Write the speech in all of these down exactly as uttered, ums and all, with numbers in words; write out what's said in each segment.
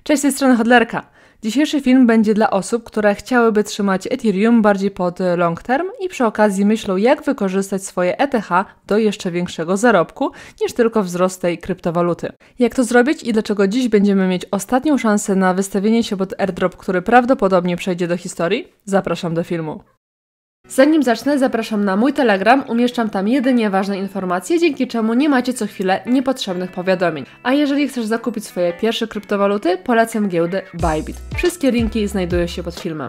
Cześć, z tej strony Hodlerka. Dzisiejszy film będzie dla osób, które chciałyby trzymać Ethereum bardziej pod long term i przy okazji myślą, jak wykorzystać swoje E T H do jeszcze większego zarobku niż tylko wzrost tej kryptowaluty. Jak to zrobić i dlaczego dziś będziemy mieć ostatnią szansę na wystawienie się pod airdrop, który prawdopodobnie przejdzie do historii? Zapraszam do filmu. Zanim zacznę, zapraszam na mój Telegram, umieszczam tam jedynie ważne informacje, dzięki czemu nie macie co chwilę niepotrzebnych powiadomień. A jeżeli chcesz zakupić swoje pierwsze kryptowaluty, polecam giełdę Bybit. Wszystkie linki znajdują się pod filmem.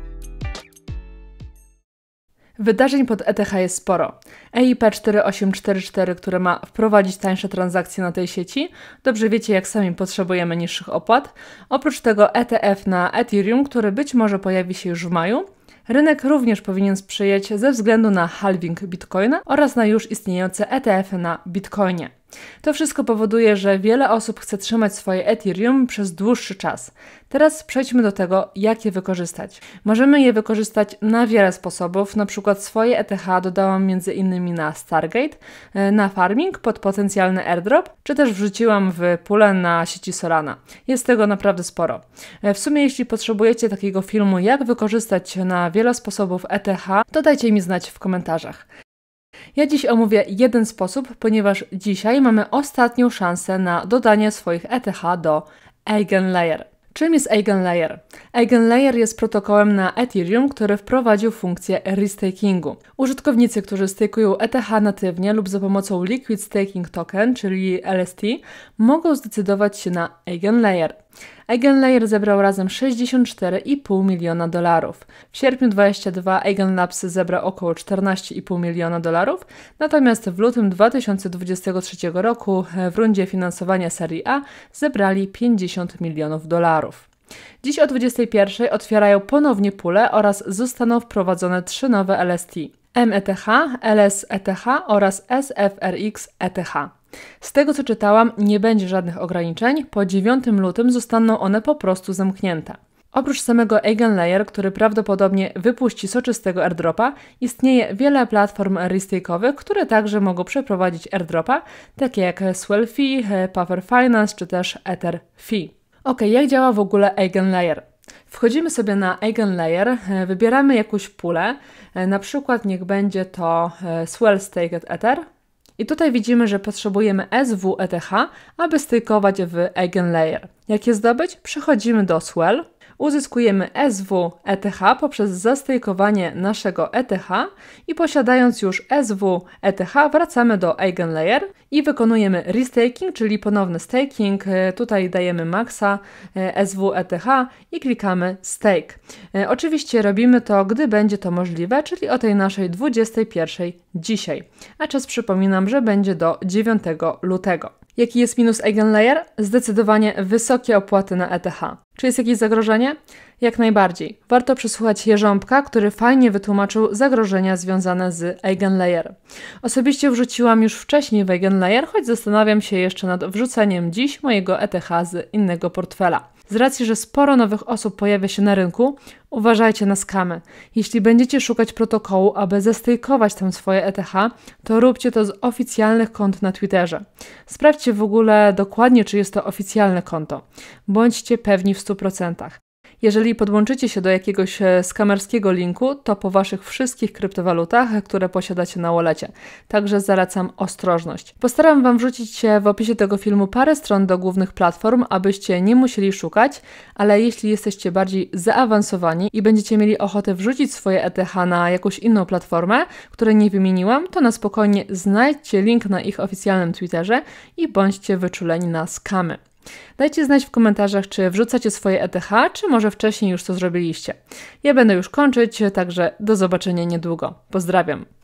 Wydarzeń pod E T H jest sporo. E I P cztery osiem cztery cztery, które ma wprowadzić tańsze transakcje na tej sieci. Dobrze wiecie, jak sami potrzebujemy niższych opłat. Oprócz tego E T F na Ethereum, który być może pojawi się już w maju. Rynek również powinien sprzyjać ze względu na halving Bitcoina oraz na już istniejące E T F y na Bitcoinie. To wszystko powoduje, że wiele osób chce trzymać swoje Ethereum przez dłuższy czas. Teraz przejdźmy do tego, jak je wykorzystać. Możemy je wykorzystać na wiele sposobów, na przykład swoje E T H dodałam między innymi na Stargate, na farming pod potencjalny airdrop, czy też wrzuciłam w pulę na sieci Solana. Jest tego naprawdę sporo. W sumie jeśli potrzebujecie takiego filmu, jak wykorzystać na wiele sposobów E T H, to dajcie mi znać w komentarzach. Ja dziś omówię jeden sposób, ponieważ dzisiaj mamy ostatnią szansę na dodanie swoich E T H do EigenLayer. Czym jest EigenLayer? EigenLayer jest protokołem na Ethereum, który wprowadził funkcję restakingu. Użytkownicy, którzy stakują E T H natywnie lub za pomocą Liquid Staking Token, czyli L S T, mogą zdecydować się na EigenLayer. EigenLayer zebrał razem sześćdziesiąt cztery i pół miliona dolarów. W sierpniu dwudziestym drugim EigenLabs zebrał około czternaście i pół miliona dolarów, natomiast w lutym dwa tysiące dwudziestego trzeciego roku w rundzie finansowania serii A zebrali pięćdziesiąt milionów dolarów. Dziś o dwudziestej pierwszej otwierają ponownie pulę oraz zostaną wprowadzone trzy nowe L S T: M E T H, L S E T H oraz S F R X E T H. Z tego co czytałam, nie będzie żadnych ograniczeń, po dziewiątego lutego zostaną one po prostu zamknięte. Oprócz samego EigenLayer, który prawdopodobnie wypuści soczystego airdropa, istnieje wiele platform restake'owych, które także mogą przeprowadzić airdropa, takie jak Swellfy, Puffer Finance czy też EtherFi. Ok, jak działa w ogóle EigenLayer? Wchodzimy sobie na EigenLayer, wybieramy jakąś pulę, na przykład niech będzie to Swell Staked Ether. I tutaj widzimy, że potrzebujemy S W E T H, aby stakeować w EigenLayer. Jak je zdobyć? Przechodzimy do Swell, uzyskujemy S W E T H poprzez zastakeowanie naszego E T H i posiadając już S W E T H wracamy do EigenLayer i wykonujemy restaking, czyli ponowny staking. Tutaj dajemy maxa S W E T H i klikamy stake. Oczywiście robimy to, gdy będzie to możliwe, czyli o tej naszej dwudziestej pierwszej dzisiaj. A czas przypominam, że będzie do dziewiątego lutego. Jaki jest minus EigenLayer? Zdecydowanie wysokie opłaty na E T H. Czy jest jakieś zagrożenie? Jak najbardziej. Warto przesłuchać Jerząbka, który fajnie wytłumaczył zagrożenia związane z EigenLayer. Osobiście wrzuciłam już wcześniej w EigenLayer, choć zastanawiam się jeszcze nad wrzuceniem dziś mojego E T H z innego portfela. Z racji, że sporo nowych osób pojawia się na rynku, uważajcie na skamy. Jeśli będziecie szukać protokołu, aby zestakeować tam swoje E T H, to róbcie to z oficjalnych kont na Twitterze. Sprawdźcie w ogóle dokładnie, czy jest to oficjalne konto. Bądźcie pewni w stu procentach. Jeżeli podłączycie się do jakiegoś skamerskiego linku, to po waszych wszystkich kryptowalutach, które posiadacie na wallecie. Także zalecam ostrożność. Postaram wam wrzucić w opisie tego filmu parę stron do głównych platform, abyście nie musieli szukać, ale jeśli jesteście bardziej zaawansowani i będziecie mieli ochotę wrzucić swoje E T H na jakąś inną platformę, której nie wymieniłam, to na spokojnie znajdźcie link na ich oficjalnym Twitterze i bądźcie wyczuleni na skamy. Dajcie znać w komentarzach, czy wrzucacie swoje E T H, czy może wcześniej już to zrobiliście. Ja będę już kończyć, także do zobaczenia niedługo. Pozdrawiam!